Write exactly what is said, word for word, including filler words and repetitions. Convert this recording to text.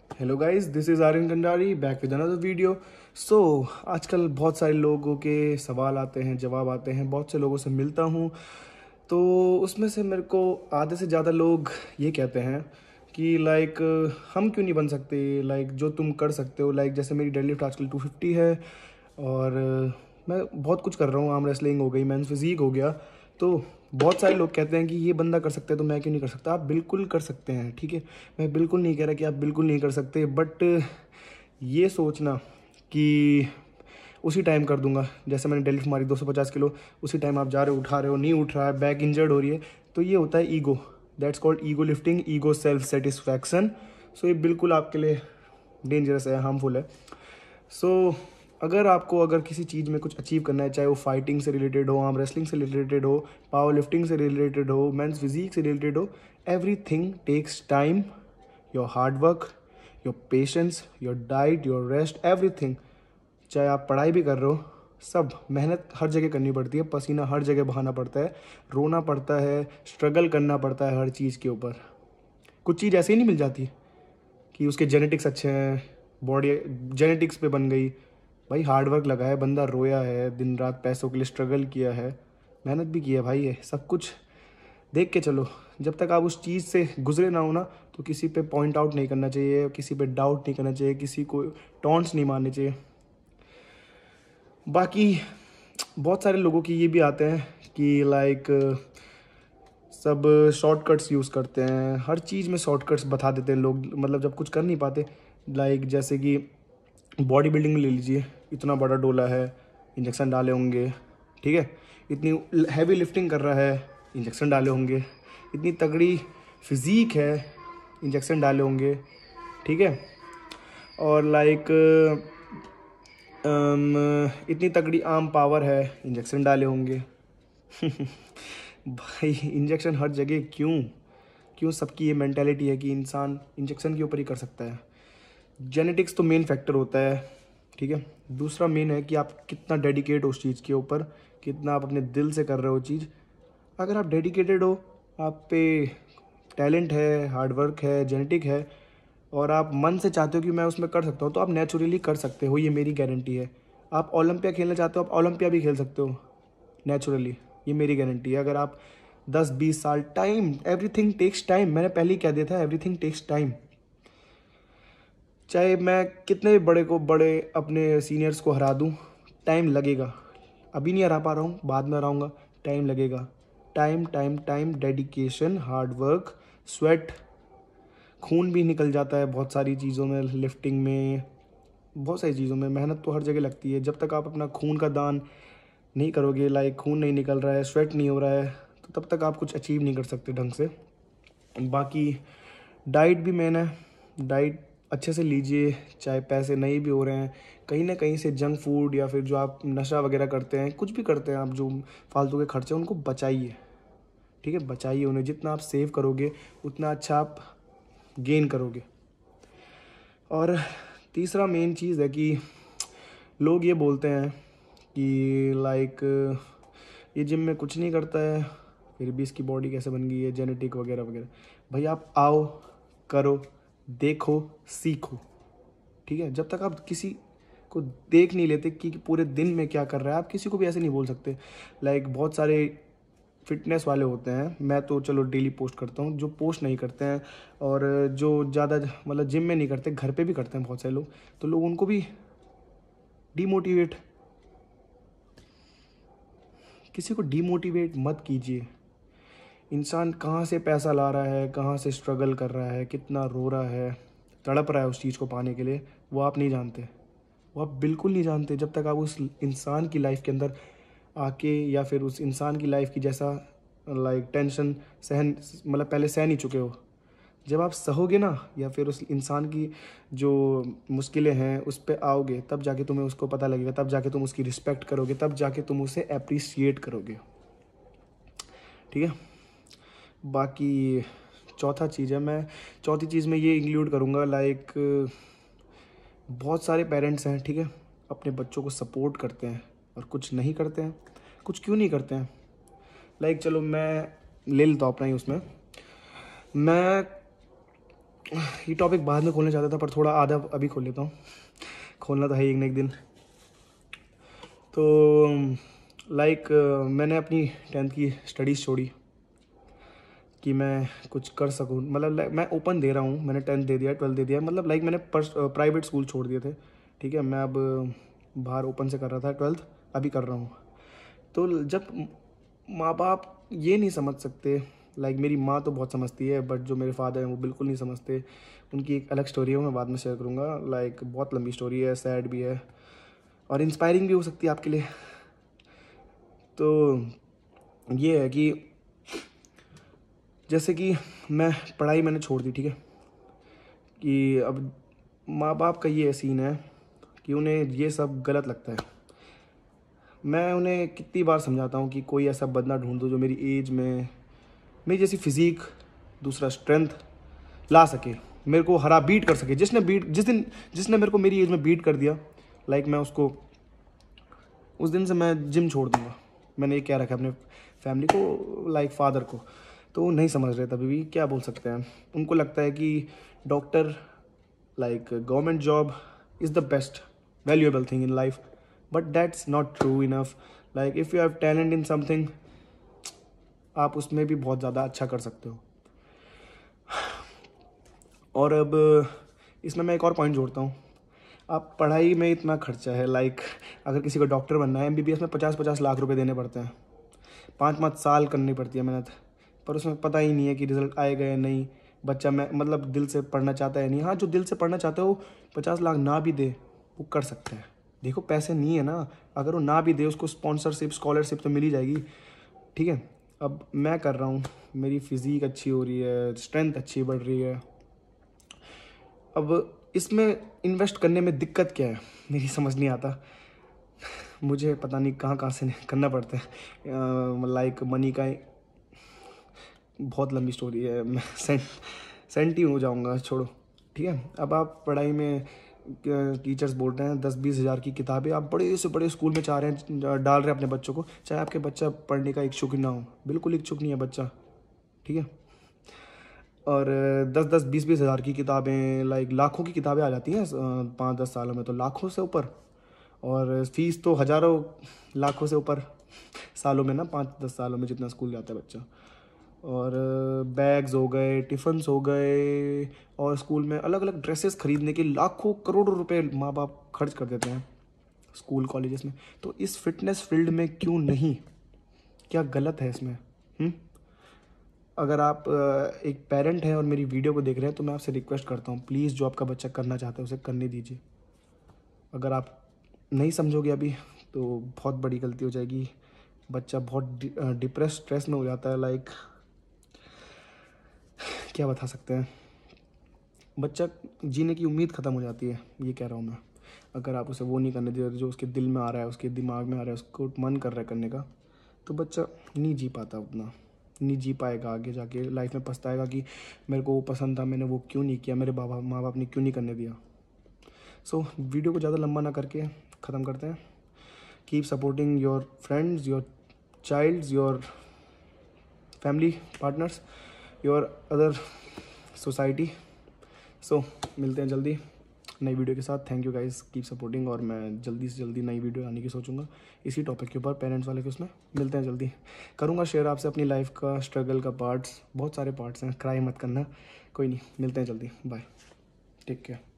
Hello guys, this is Aryan Kandari back with another video. So आजकल बहुत सारे लोगों के सवाल आते हैं, जवाब आते हैं, बहुत से लोगों से मिलता हूँ। तो उसमें से मेरे को आधे से ज़्यादा लोग ये कहते हैं कि लाइक हम क्यों नहीं बन सकते, लाइक जो तुम कर सकते हो। लाइक जैसे मेरी डेडलिफ्ट आजकल टू फिफ्टी है और मैं बहुत कुछ कर रहा हूँ। आर्म रेसलिंग हो गई, मेंस फिजिक हो गया। तो बहुत सारे लोग कहते हैं कि ये बंदा कर सकता है तो मैं क्यों नहीं कर सकता। आप बिल्कुल कर सकते हैं, ठीक है। मैं बिल्कुल नहीं कह रहा कि आप बिल्कुल नहीं कर सकते, बट ये सोचना कि उसी टाइम कर दूंगा, जैसे मैंने डेडलिफ्ट मारी दो सौ पचास किलो, उसी टाइम आप जा रहे हो, उठा रहे हो, नहीं उठ रहा है, बैक इंजर्ड हो रही है, तो ये होता है ego. That's called ego lifting, ego self satisfaction. So ये बिल्कुल आपके लिए डेंजरस है, हार्मफुल है। सो so, अगर आपको अगर किसी चीज़ में कुछ अचीव करना है, चाहे वो फाइटिंग से रिलेटेड हो, आर्म रेसलिंग से रिलेटेड हो, पावर लिफ्टिंग से रिलेटेड हो, मेंस फिजिक से रिलेटेड हो, everything takes time, your hard work, your patience, your diet, your rest, everything. चाहे आप पढ़ाई भी कर रहे हो, सब मेहनत हर जगह करनी पड़ती है, पसीना हर जगह बहाना पड़ता है, रोना पड़ता है, स्ट्रगल करना पड़ता है हर चीज़ के ऊपर। कुछ चीज़ ऐसे ही नहीं मिल जाती कि उसके जेनेटिक्स अच्छे हैं, बॉडी जेनेटिक्स पे बन गई। भाई हार्ड वर्क लगा है, बंदा रोया है, दिन रात पैसों के लिए स्ट्रगल किया है, मेहनत भी की है भाई। ये सब कुछ देख के चलो। जब तक आप उस चीज़ से गुजरे ना हो ना, तो किसी पे पॉइंट आउट नहीं करना चाहिए, किसी पे डाउट नहीं करना चाहिए, किसी को टॉन्ट्स नहीं मारने चाहिए। बाकी बहुत सारे लोगों की ये भी आते हैं कि लाइक सब शॉर्टकट्स यूज़ करते हैं, हर चीज़ में शॉर्टकट्स बता देते हैं लोग, मतलब जब कुछ कर नहीं पाते। लाइक जैसे कि बॉडी बिल्डिंग में ले लीजिए, इतना बड़ा डोला है, इंजेक्शन डाले होंगे, ठीक है। इतनी हैवी लिफ्टिंग कर रहा है, इंजेक्शन डाले होंगे। इतनी तगड़ी फिज़ीक है, इंजेक्शन डाले होंगे, ठीक है। और लाइक इतनी तगड़ी आर्म पावर है, इंजेक्शन डाले होंगे। भाई इंजेक्शन हर जगह क्यों क्यों सबकी ये मेंटेलिटी है कि इंसान इंजेक्शन के ऊपर ही कर सकता है। जेनेटिक्स तो मेन फैक्टर होता है, ठीक है। दूसरा मेन है कि आप कितना डेडिकेट हो उस चीज़ के ऊपर, कितना आप अपने दिल से कर रहे हो चीज़। अगर आप डेडिकेटेड हो, आप पे टैलेंट है, हार्ड वर्क है, जेनेटिक है, और आप मन से चाहते हो कि मैं उसमें कर सकता हूँ, तो आप नेचुरली कर सकते हो, ये मेरी गारंटी है। आप ओलंपिया खेलना चाहते हो, आप ओलंपिया भी खेल सकते हो नेचुरली, ये मेरी गारंटी है। अगर आप दस बीस साल, टाइम, एवरीथिंग टेक्स टाइम, मैंने पहले ही कह दिया था, एवरीथिंग टेक्स टाइम। चाहे मैं कितने बड़े को बड़े अपने सीनियर्स को हरा दूं, टाइम लगेगा। अभी नहीं हरा पा रहा हूँ, बाद में हराऊंगा, टाइम लगेगा। Time time time, dedication, hard work, sweat, खून भी निकल जाता है बहुत सारी चीज़ों में, लिफ्टिंग में, बहुत सारी चीज़ों में मेहनत तो हर जगह लगती है। जब तक आप अपना खून का दान नहीं करोगे, लाइक खून नहीं निकल रहा है, स्वेट नहीं हो रहा है, तो तब तक आप कुछ अचीव नहीं कर सकते ढंग से। बाकी डाइट भी मेन है, डाइट अच्छे से लीजिए, चाहे पैसे नहीं भी हो रहे हैं, कहीं ना कहीं से जंक फूड या फिर जो आप नशा वगैरह करते हैं, कुछ भी करते हैं आप, जो फालतू के खर्चे उनको बचाइए, ठीक है। बचाइए उन्हें, जितना आप सेव करोगे उतना अच्छा आप गेन करोगे। और तीसरा मेन चीज़ है कि लोग ये बोलते हैं कि लाइक ये जिम में कुछ नहीं करता है, फिर भी इसकी बॉडी कैसे बन गई है, जेनेटिक वगैरह वगैरह। भाई आप आओ, करो, देखो, सीखो, ठीक है। जब तक आप किसी को देख नहीं लेते कि पूरे दिन में क्या कर रहा है, आप किसी को भी ऐसे नहीं बोल सकते। लाइक बहुत सारे फिटनेस वाले होते हैं, मैं तो चलो डेली पोस्ट करता हूँ, जो पोस्ट नहीं करते हैं और जो ज़्यादा मतलब जिम में नहीं करते, घर पे भी करते हैं बहुत सारे लोग, तो लोग उनको भी डीमोटिवेट, किसी को डीमोटिवेट मत कीजिए। इंसान कहाँ से पैसा ला रहा है, कहाँ से स्ट्रगल कर रहा है, कितना रो रहा है, तड़प रहा है उस चीज़ को पाने के लिए, वो आप नहीं जानते, वो आप बिल्कुल नहीं जानते जब तक आप उस इंसान की लाइफ के अंदर आके, या फिर उस इंसान की लाइफ की जैसा लाइक टेंशन सहन, मतलब पहले सह नहीं चुके हो। जब आप सहोगे ना, या फिर उस इंसान की जो मुश्किलें हैं उस पर आओगे, तब जाके तुम्हें उसको पता लगेगा, तब जाके तुम उसकी रिस्पेक्ट करोगे, तब जाके तुम उसे अप्रिसिएट करोगे, ठीक है। बाकी चौथा चीज़ है, मैं चौथी चीज़ में ये इंक्लूड करूँगा, लाइक बहुत सारे पेरेंट्स हैं, ठीक है, अपने बच्चों को सपोर्ट करते हैं और कुछ नहीं करते हैं। कुछ क्यों नहीं करते हैं? लाइक चलो मैं ले लेता हूँ अपना ही, उसमें मैं ये टॉपिक बाद में खोलना चाहता था पर थोड़ा आधा अभी खोल लेता हूँ, खोलना तो है एक न एक दिन। तो लाइक मैंने अपनी टेंथ की स्टडीज़ छोड़ी कि मैं कुछ कर सकूँ, मतलब मैं ओपन दे रहा हूँ, मैंने टेंथ दे दिया, ट्वेल्थ दे दिया, मतलब लाइक मैंने प्राइवेट स्कूल छोड़ दिए थे, ठीक है। मैं अब बाहर ओपन से कर रहा था, ट्वेल्थ अभी कर रहा हूँ। तो जब माँ बाप ये नहीं समझ सकते, लाइक मेरी माँ तो बहुत समझती है बट जो मेरे फादर हैं वो बिल्कुल नहीं समझते। उनकी एक अलग स्टोरी है, मैं बाद में शेयर करूँगा, लाइक बहुत लंबी स्टोरी है, सैड भी है और इंस्पायरिंग भी हो सकती है आपके लिए। तो ये है कि जैसे कि मैं पढ़ाई मैंने छोड़ दी, ठीक है, कि अब माँ बाप का ये सीन है कि उन्हें ये सब गलत लगता है। मैं उन्हें कितनी बार समझाता हूँ कि कोई ऐसा बंदा ढूंढ दो जो मेरी एज में, मेरी जैसी फिज़ीक, दूसरा स्ट्रेंथ ला सके, मेरे को हरा बीट कर सके। जिसने बीट जिस दिन जिसने मेरे को मेरी एज में बीट कर दिया, लाइक मैं उसको उस दिन से मैं जिम छोड़ दूँगा। मैंने ये कह रखा है अपने फैमिली को, लाइक फादर को। तो वो नहीं समझ रहे तभी भी, क्या बोल सकते हैं। उनको लगता है कि doctor, like government job is the best valuable thing in life, but that's not true enough. Like if you have talent in something, आप उसमें भी बहुत ज़्यादा अच्छा कर सकते हो। और अब इसमें मैं एक और पॉइंट जोड़ता हूँ, आप पढ़ाई में इतना खर्चा है, लाइक अगर किसी को डॉक्टर बनना है, एमबीबीएस में पचास पचास लाख रुपए देने पड़ते हैं, पाँच पाँच साल करनी पड़ती है मेहनत, पर उसमें पता ही नहीं है कि रिजल्ट आएगा या नहीं। बच्चा मैं मतलब दिल से पढ़ना चाहता है नहीं, हाँ जो दिल से पढ़ना चाहता है वो पचास लाख ना भी दे वो कर सकता है। देखो पैसे नहीं है ना, अगर वो ना भी दे उसको स्पॉन्सरशिप स्कॉलरशिप तो मिल ही जाएगी, ठीक है। अब मैं कर रहा हूँ, मेरी फिज़ीक अच्छी हो रही है, स्ट्रेंथ अच्छी बढ़ रही है। अब इसमें इन्वेस्ट करने में दिक्कत क्या है मेरी समझ नहीं आता। मुझे पता नहीं कहाँ कहाँ से करना पड़ता है, लाइक मनी का बहुत लंबी स्टोरी है, मैं सेंट सेंट ही हो जाऊँगा, छोड़ो, ठीक है। अब आप पढ़ाई में टीचर्स बोल रहे हैं दस बीस हज़ार की किताबें आप बड़े से बड़े स्कूल में चाह रहे हैं, डाल रहे हैं अपने बच्चों को, चाहे आपके बच्चा पढ़ने का इच्छुक ना हो, बिल्कुल इच्छुक नहीं है बच्चा, ठीक है। और दस दस बीस बीस हज़ार की किताबें, लाइक लाखों की किताबें आ जाती हैं पाँच दस सालों में, तो लाखों से ऊपर, और फीस तो हज़ारों लाखों से ऊपर सालों में ना, पाँच दस सालों में जितना स्कूल जाता है बच्चा। और बैग्स हो गए, टिफ़न्स हो गए, और स्कूल में अलग अलग ड्रेसेस खरीदने के लाखों करोड़ों रुपए माँ बाप खर्च कर देते हैं स्कूल कॉलेजेस में। तो इस फिटनेस फील्ड में क्यों नहीं, क्या गलत है इसमें? हुँ? अगर आप एक पेरेंट हैं और मेरी वीडियो को देख रहे हैं तो मैं आपसे रिक्वेस्ट करता हूँ, प्लीज़ जो आपका बच्चा करना चाहता है उसे करने दीजिए। अगर आप नहीं समझोगे अभी तो बहुत बड़ी गलती हो जाएगी। बच्चा बहुत डिप्रेस स्ट्रेस में हो जाता है, लाइक क्या बता सकते हैं, बच्चा जीने की उम्मीद ख़त्म हो जाती है, ये कह रहा हूँ मैं। अगर आप उसे वो नहीं करने दे, जो उसके दिल में आ रहा है, उसके दिमाग में आ रहा है, उसको मन कर रहा है करने का, तो बच्चा नहीं जी पाता, उतना नहीं जी पाएगा। आगे जाके लाइफ में पछताएगा कि मेरे को वो पसंद था, मैंने वो क्यों नहीं किया, मेरे बाबा माँ बाप ने क्यों नहीं करने दिया। सो so, वीडियो को ज़्यादा लंबा ना करके ख़त्म करते हैं। Keep supporting your friends, your childs, your family partners, your other society. So मिलते हैं जल्दी नई वीडियो के साथ। Thank you guys, keep supporting. और मैं जल्दी से जल्दी नई वीडियो आने की सोचूंगा इसी टॉपिक के ऊपर, पेरेंट्स वाले के। उसमें मिलते हैं जल्दी, करूंगा शेयर आपसे अपनी लाइफ का स्ट्रगल का पार्ट्स, बहुत सारे पार्ट्स हैं, क्राई मत करना, कोई नहीं, मिलते हैं जल्दी, बाय, टेक केयर।